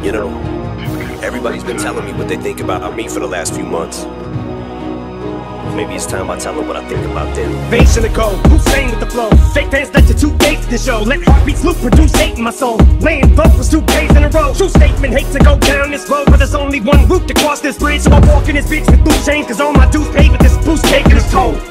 You know, everybody's been telling me what they think about me for the last few months. Maybe it's time I tell them what I think about them. Face in the cold, Hussein with the flow. Fake fans let you 2 dates to show. Let heartbeats loop, produce hate in my soul. Laying vocals 2 days in a row. True statement, hate to go down this road, but there's only one route to cross this bridge. So I walk in this bitch with loose chains, cause all my dues paid with this boost cake and it's cold.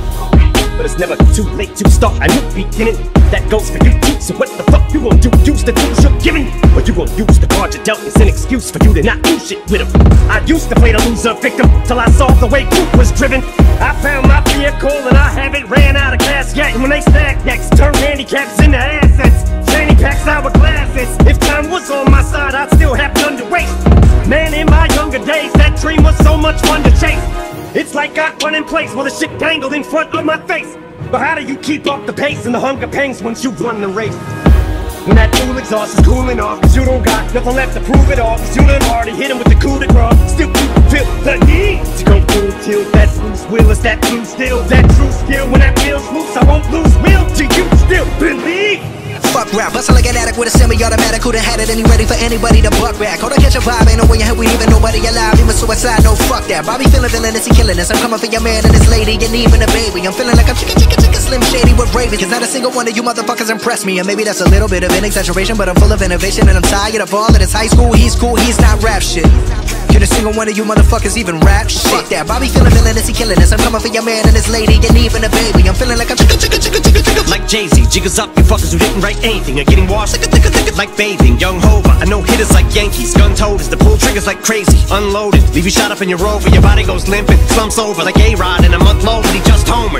But it's never too late to start a new beginning. That goes for you too, so what the fuck you gon' do? Use the tools you're given, or you gon' use the card you dealt as an excuse for you to not do shit with them. I used to play the loser victim, till I saw the way group was driven. I found my vehicle and I haven't ran out of gas yet. And when they stack decks, turn handicaps into assets. Fanny packs, hourglasses. If time was on my side, I'd still have none to waste. Man, in my younger days, that dream was so much fun to chase. It's like I run in place while the shit dangled in front of my face. But how do you keep up the pace and the hunger pangs once you've run the race? When that fuel exhaust is cooling off, cause you don't got nothing left to prove it all. Cause you done already hit him with the coup de grace. Still people feel the need to go through till that loose will is that blue still. That true skill, when that feels loose, I won't lose will. Do you still believe? Fuck rap, bustle like an addict with a semi-automatic. Who'da had it, any ready for anybody to buck back. Hold on, catch a vibe, ain't no way in hell we even nobody alive. Even suicide, no fuck that. Bobby feeling villainous, he killing us. I'm coming for your man and his lady, and even a baby. I'm feeling like I'm chicken Slim Shady with Raven. Cause not a single one of you motherfuckers impress me. And maybe that's a little bit of an exaggeration, but I'm full of innovation. And I'm tired of all of this high school. He's cool, he's not rap shit. Can a single one of you motherfuckers even rap shit? Fuck that, Bobby feeling villainous, he killing us. I'm coming for your man and his lady, and even a baby. I'm feeling like I'm chicken like Jay-Z, jiggers up, you fuckers who didn't write anything are getting washed like bathing. Young Hova, I know hitters like Yankees. Gun toters, the pull triggers like crazy. Unloaded, leave you shot up in your Rover. Your body goes limping, slumps over like A-Rod in a month low, but he just homered.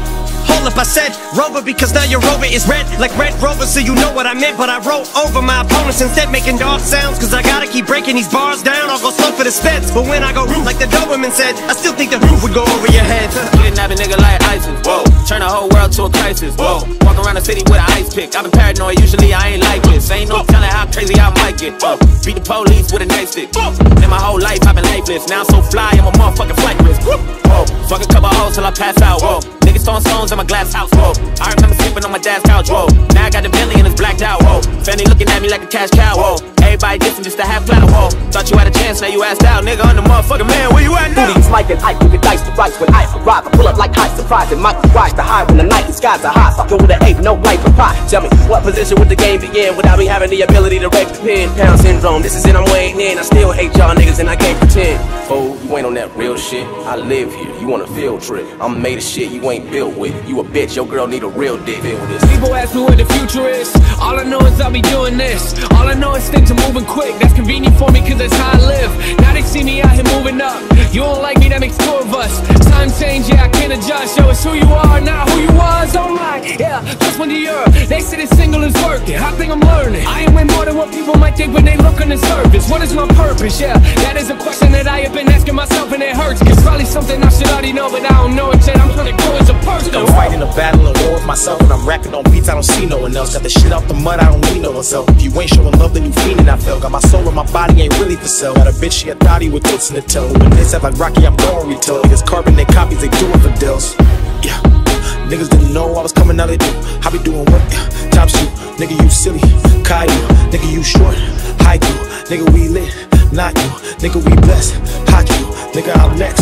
Hold up, I said Rover because now your Rover is red like Red Rover, so you know what I meant. But I roll over my opponents instead, making dog sounds. Cause I gotta keep breaking these bars down. I'll go slow for the speds, but when I go roof like the Doberman said, I still think the roof would go over your head. Kidnap a nigga like ISIS, whoa. Turn the whole world to a crisis, whoa. Walk around the city with an ice pick. I've been paranoid, usually I ain't like this. Ain't no telling how crazy I might get. Beat the police with a nightstick. In my whole life I've been lifeless. Now I'm so fly, I'm a motherfucking flight risk. Whoa. Fuck a couple hoes till I pass out, whoa. Niggas throwing stones in my glass house, whoa. I remember sleeping on my dad's couch, whoa. Now I got the Bentley and it's blacked out, whoa. Fanny looking at me like a cash cow, whoa. Everybody dissing just to have clout, whoa. Thought you had a chance, now you asked out. Nigga, I'm the motherfucking man, where you at now? Booties like an Ike, you dice the rice when I arrive. I pull up like high surprise and Mike rise to high when the night skies are high. Fucking with an 8, no light for pie. Tell me, what position would the game begin without me having the ability to rape the pin? Pound syndrome, this is it, I'm weighing in. I still hate y'all niggas and I can't pretend. Oh, you ain't on that real shit. I live here, you want a field trip. I'm made of shit you ain't built with. You a bitch, your girl need a real dick. Feel this. People ask me what the future is. All I know is I'll be doing this. All I know is things are moving quick. That's convenient for me cause that's how I live. Now they see me out here moving up. You don't like me, that makes 2 of us. Time change, yeah, I can't adjust. Yo, it's who you are, not who you was. Oh my, yeah, just one to Europe. They say this single is working. I think I'm learning. I am way more than what people might think when they look on the surface. What is my purpose? Yeah, that is a question that I have been asking myself and it hurts. It's probably something I should already know, but I don't know it yet. I'm trying to grow as a person. I'm fighting a battle and war with myself, and I'm rapping on beats I don't see no one else. Got the shit out the mud, I don't need no one else. If you ain't showing love, then you fiending, I feel. Got my soul and my body ain't really for sale. Got a bitch, she a thotty with tits in the tail. When they said like Rocky, I'm going retail. Niggas carbon, they copies, they do it for deals. Yeah, niggas didn't know I was coming, now they do. I be doing work, yeah. Top shoot, nigga you silly. Caillou, nigga you short. Haiku, nigga we lit, not you. Nigga we blessed, hot you. Nigga I'm next.